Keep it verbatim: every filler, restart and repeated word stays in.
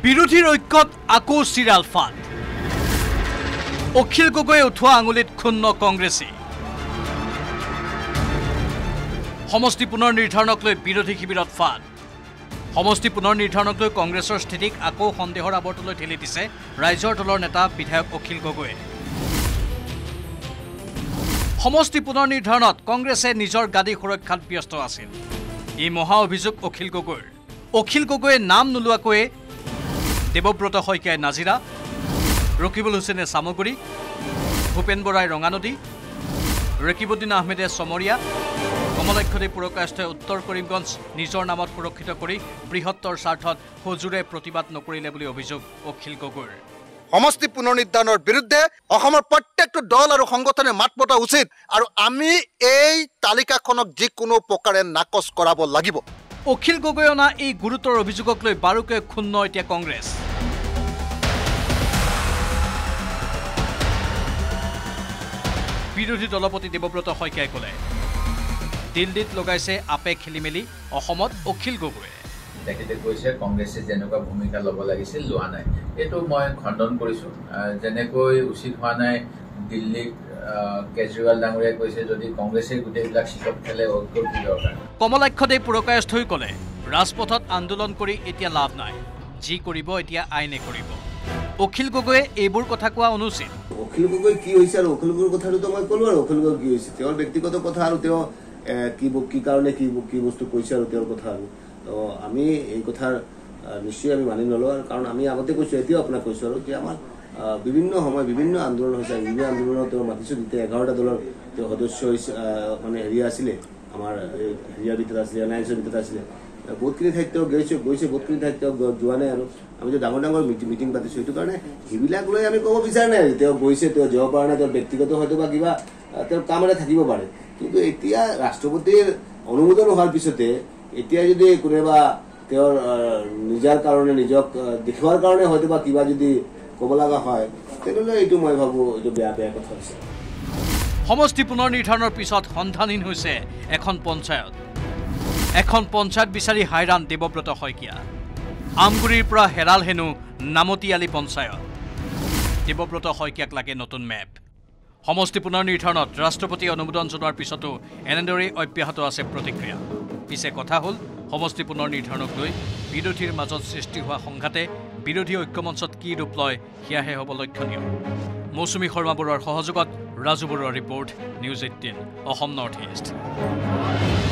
বিৰোধীৰ ঐক্যত আকৌ চিৰাল ফাট অখিল গগৈ উঠোৱা আঙুলিত ক্ষুণ্ণ কংগ্ৰেছী সমষ্টি পুনৰ নিৰ্ধাৰণক লৈ বিৰোধী শিবিৰত ফাট সমষ্টি পুনৰ নিৰ্ধাৰণক লৈ কংগ্ৰেছৰ স্থিতিক আকৌ সন্দেহৰ আৱৰ্তলৈ ঠেলি দিছে ৰাইজৰ দলৰ নেতা বিধায়ক অখিল গগৈয়ে সমষ্টি পুনৰ নিৰ্ধাৰণত কংগ্ৰেছে নিজৰ গাদী সুৰক্ষাত ব্যস্ত আছিল এই মহা অভিযোগ অখিল গগৈৰ অখিল গগৈয়ে নাম নোলোৱাকৈ দেৱব্ৰত শইকীয়াই নাজিৰা ৰকিবুল হুছেইনে সামগুৰি ভূপেন বৰাই ৰঙানদী ৰকিবুদ্দিন আহমেদে সমৰিয়া কমলাক্ষদে পুৰকায়স্থই উত্তৰ কৰিমগঞ্জ নিজৰ নামত সুৰক্ষিত কৰি বৃহত্তৰ স্বাৰ্থত হজুৰে প্ৰতিবাদ নকৰিলে বুলি অভিযোগ অখিল গগৈৰ সমষ্টি পুনৰ নিৰ্ধাৰণৰ বিৰুদ্ধে অসমৰ প্ৰত্যেকটো দল আৰু সংগঠনে মাত মতা উচিত আৰু আমি এই তালিকাখনক যিকোনো প্ৰকাৰে নাকচ কৰাব লাগিব অখিল গগৈ অনা এই গুৰুতৰ অভিযোগক লৈ বাৰুকৈ ক্ষুণ্ণ এতিয়া কংগ্ৰেছ বিৰোধী দলপতি দেৱব্ৰত শইকীয়াই ক'লে দিল্লীত লগাইছে আপে খেলি মেলি অসমত অখিল গগৈয়ে তেখেতে কৈছে কংগ্ৰেছে যেনেকুৱা ভূমিকা ল'ব লাগিছিল লোৱা নাই এইটো মই খণ্ডন কৰিছোঁ যেনেকৈ উচিত হোৱা নাই দিল্লীত কেজৰিৱাল ডাঙৰীয়াই কৈছে যদি কংগ্ৰেছে গোটেইবিলাক চিটত খেলে ঐক্যৰ কি দৰকাৰ কমলাক্ষদে পুৰকায়স্থই ক'লে ৰাজপথত আন্দোলন কৰি এতিয়া লাভ নাই যি কৰিব এতিয়া আইনে কৰিব অখিল গগৈয়ে এইবোৰ কথা কোৱা অনুচিত অখিল গগৈ কি হৈছে আৰু অখিল গগৈৰ কথাটো মই ক'লো আৰু অখিল গগৈ কি হৈছে তেওঁৰ ব্যক্তিগত কথা আৰু তেওঁ কি কি কাৰণে কি কি বস্তু কৈছে আৰু তেওঁৰ কথা আৰু আমি এই কথাৰ নিশ্চয় আমি মানি নলওঁ কাৰণ আমি আগতে কৈছোঁ এতিয়াও আপোনাক কৈছোঁ আৰু যে আমাৰ বিভিন্ন সময় বিভিন্ন আন্দোলন হৈছে বিভিন্ন আন্দোলনত তেওঁ মাতিছোঁ যেতিয়া এঘাৰটা দলৰ তেওঁ সদস্য মানে হেৰি আছিলে আমাৰ হেৰিয়াৰ ভিতৰত আছিলে এন আই এছৰ ভিতৰত আছিলে বহুতখিনি ঠাইত তেওঁ গৈছে গৈছে বহুতখিনি ঠাইত তেওঁ যোৱা নাই আৰু আমি যে ডাঙৰ ডাঙৰ মিটিং পাতিছোঁ সেইটো কাৰণে সেইবিলাক লৈ আমি ক'ব বিচৰা নাই তেওঁ গৈছে তেওঁ যাব পৰা নাই তেওঁৰ ব্যক্তিগত হয়তো বা কিবা তেওঁৰ কাম এটা থাকিব পাৰে কিন্তু এতিয়া ৰাষ্ট্ৰপতিৰ অনুমোদন হোৱাৰ পিছতে এতিয়া যদি কোনোবা তেওঁৰ নিজৰ কাৰণে নিজক দেখুৱাৰ কাৰণে হয়তো বা কিবা যদি ক'ব লগা হয় তেনেহ'লে এইটো মই ভাবোঁ এইটো বেয়া বেয়া কথা হৈছে সমষ্টি পুনৰ নিৰ্ধাৰণৰ পিছত সন্ধানহীন হৈছে এখন পঞ্চায়ত এখন পঞ্চায়ত বিচাৰি হাইৰাণ দেৱব্ৰত শইকীয়া আমগুৰিৰ পৰা হেৰাল হেনো নামতিয়ালি পঞ্চায়ত দেৱব্ৰত শইকীয়াক লাগে নতুন মেপ সমষ্টি পুনৰ নিৰ্ধাৰণত ৰাষ্ট্ৰপতি অনুমোদন জনোৱাৰ পিছতো এনেদৰেই অব্যাহত আছে প্ৰতিক্ৰিয়া পিছে কথা হ'ল সমষ্টি পুনৰ নিৰ্ধাৰণক লৈ বিৰোধীৰ মাজত সৃষ্টি হোৱা সংঘাতে বিৰোধী ঐক্যমঞ্চত কি ৰূপ লয় সেয়াহে হ'ব লক্ষণীয় মৌচুমী শৰ্মা বৰুৱাৰ সহযোগত ৰাজু বৰুৱাৰ report news eighteen Assam north east